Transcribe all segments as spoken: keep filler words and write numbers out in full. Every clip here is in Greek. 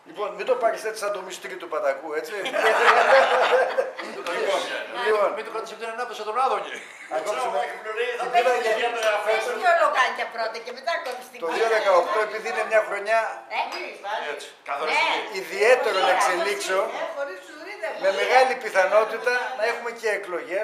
Λοιπόν, μην το πάρεις έτσι σαν το μυστρί του Πατακού, έτσι. Λοιπόν, μην το κρατήσει από την ανάπτυξη τον Άδωνη. Πες δύο λογάκια πρώτα και μετά κόβεις την Το δύο χιλιάδες δεκαοκτώ, επειδή είναι μια χρονιά ιδιαίτερων εξελίξεων, με μεγάλη πιθανότητα να έχουμε και εκλογές.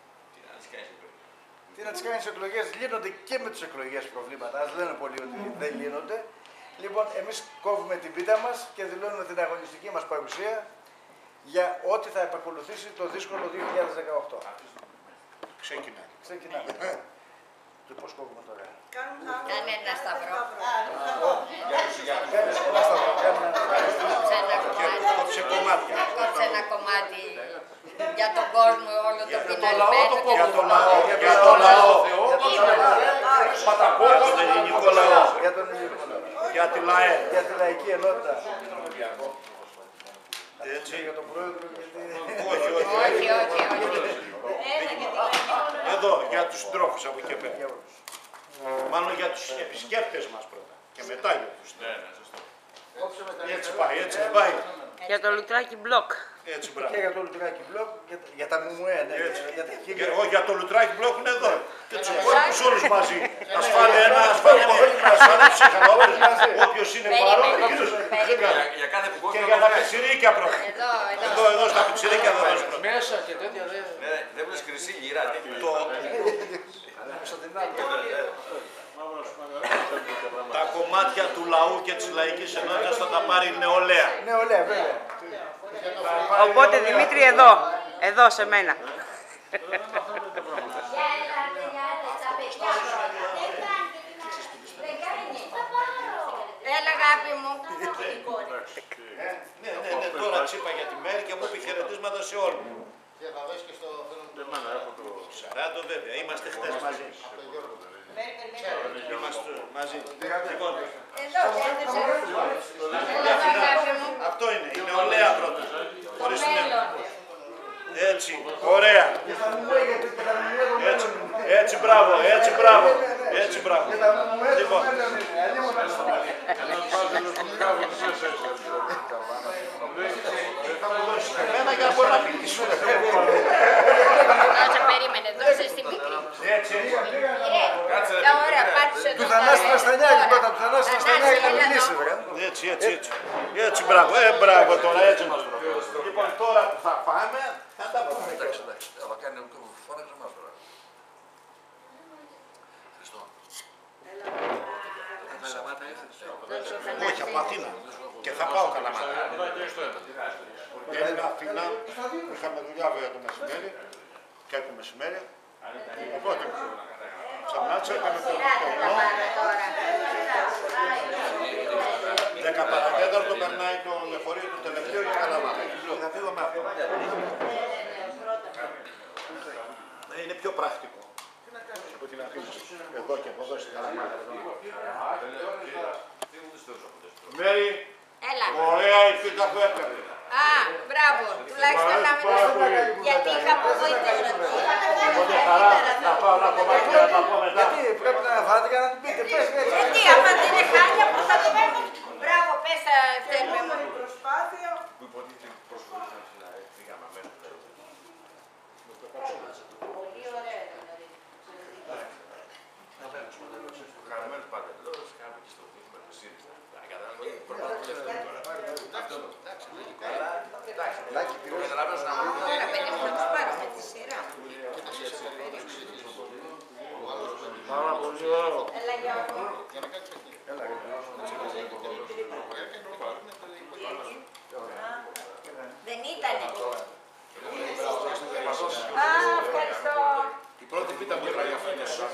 Τι να τις κάνεις εκλογές, λύνονται και με τις εκλογές προβλήματα. Ας λένε πολλοί ότι δεν λύνονται. Λοιπόν, εμείς κόβουμε την πίτα μας και δηλώνουμε την αγωνιστική μας παρουσία για ό,τι θα επακολουθήσει το δύσκολο δύο χιλιάδες δεκαοκτώ. Ξεκινάμε. Ξεκινάμε. Και πώς κόβουμε τώρα. Κάνε ένα σταυρό. Κάνεις ένα σταυρό, κάνε ένα σταυρό. Κόψε κομμάτια. Κόψε ένα κομμάτι για τον κόσμο όλο το πεινασμένο. Για το λαό. Για το λαό. Πατακός, τον ελληνικό λαό. Για τον ελληνικό λαό. Για τη ΛΑΕ. Για τη λαϊκή ενότητα. Έτσι. Για τον πρόεδρο, γιατί... Όχι, όχι. Όχι, όχι, όχι. Εδώ, για τους συντρόφους από εκεί πέρα. Μάλλον για τους επισκέπτες μας πρώτα. Και μετά για τους συντρόφους. Έτσι πάει, έτσι πάει. Για το Λουτράκι μπλοκ. Έτσι, μπράβο. Και για το Λουτράκι μπλοκ, για, για τα Μουμουέ, ναι. Έτσι. Για τα Και, όχι, για το Λουτράκι μπλοκ είναι εδώ. Και τους υπόλοιπους όλους μαζί. Ασφάλεια ένα, ασφάλεια δύο, ασφάλεια ψύχαλα. Όποιος είναι παρόν, Για κάθε που και για τα πιτσιρίκια πρώτα. Εδώ, Εδώ, εδώ. εδώ στα πιτσιρίκια θα δώσει πρώτα. μέσα και τέτοια δεν. Δεν βλέπεις χρυσή γυρά. Το... Τα κομμάτια του λαού και της λαϊκής ενότητας θα τα πάρει η νεολαία. νεολαία, βέβαια. Οπότε Δημήτρη εδώ, εδώ σε μένα. Έλα αγάπη μου. Ναι, ναι, ναι, τώρα τσίπα για τη μέρη και μου είπε χαιρετίσματα σε όλους. Και θα δεις και στο Σαράντο βέβαια, είμαστε χτες μαζί. Είμαστε μαζί. Λοιπόν, Εδώ, έδωσε. Έλα αγάπη μου. αυτό είναι, η νεολαία πρώτα. Το Χωρίς την- μέλλον. Έτσι, ωραία. Και τα Μουμουέ, γιατί και τα Μουμουέ το Έτσι, μέλλον. έτσι μπράβο, έτσι μπράβο. Έτσι μπράβο. Και τα Μουμουέ το Λοιπόν, μέλλον είναι. Αλλήμον ασφάλεια. θα μου δώσεις και εμένα για να μπορώ να μιλήσω. Κάτσε, περίμενε, δώσε στη μικρή. Έτσι, έτσι. Ε, ωραία, πάτησε το Του Θανάση ταβέρι. Ναστανιάκη, Τώρα. πρώτα του Θανάση Ναστανιάκη να μιλήσει, βρε. Έτσι, έτσι, έτσι. Έτσι, μπράβο, ε, μπράβο τώρα, έτσι μας προχωρήσει. Λοιπόν, τώρα που θα πάμε, θα τα πούμε. Εντάξει, εντάξει. Αλλά κάνει φώναξε εμάς τώρα. Χριστό. Καλαμάτα ήρθες. Όχι, από Αθήνα. Και θα πάω Καλαμάτα. Έμεινα Αθήνα, είχαμε δουλειά βέβαια το μεσημέρι και το μεσημέρι. Οπότε, ξαμνάτσα, έκαμε το πρωινό. Δέκα παρατέταρτο περνάει το λεωφορείο του τελευταίου για Καλαμάτα. Θα φύγω με αυτό. Ε, Είναι πιο πρακτικό. Από την Αθήνα. Εδώ και από εδώ στην Καλαμάτα. Μέρη, Έλα. ωραία η φύτα που έπαιρνε. Α, μπράβο. Τουλάχιστον να μην... Γιατί είχα απογοητευτεί. Οπότε χαρά, θα πάω ένα κομμάτι και να τα πω μετά. Γιατί πρέπει να φάτε και να την πείτε. Πες έτσι. Γιατί, άμα δεν είναι χάλια, πώς θα το παίρνω. Μπράβο, πες τα θέλουμε μου. προσπάθεια. Πολύ ωραία ήταν. Χαρμένος πάντα. Λέω, κάνουμε και στο δείχνουμε το ΣΥΡΙΖΑ. Τώρα, παιδί μου, θα τους πάρω με τη σειρά. Πάρα πολύ ωραίο. Έλα, Γιώργο. Δεν ήτανε. Α, ευχαριστώ. Η πρώτη πίτα που έφαγε αυτό είναι σου.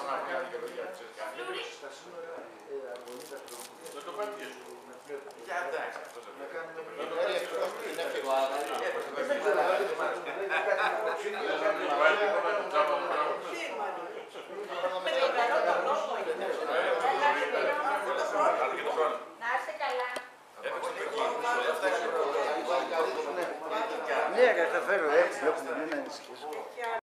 Για εντάξει, αυτός Να είστε καλά. Ναι, θα φέρω έτσι, βλέπουμε, μην ανησυχείς.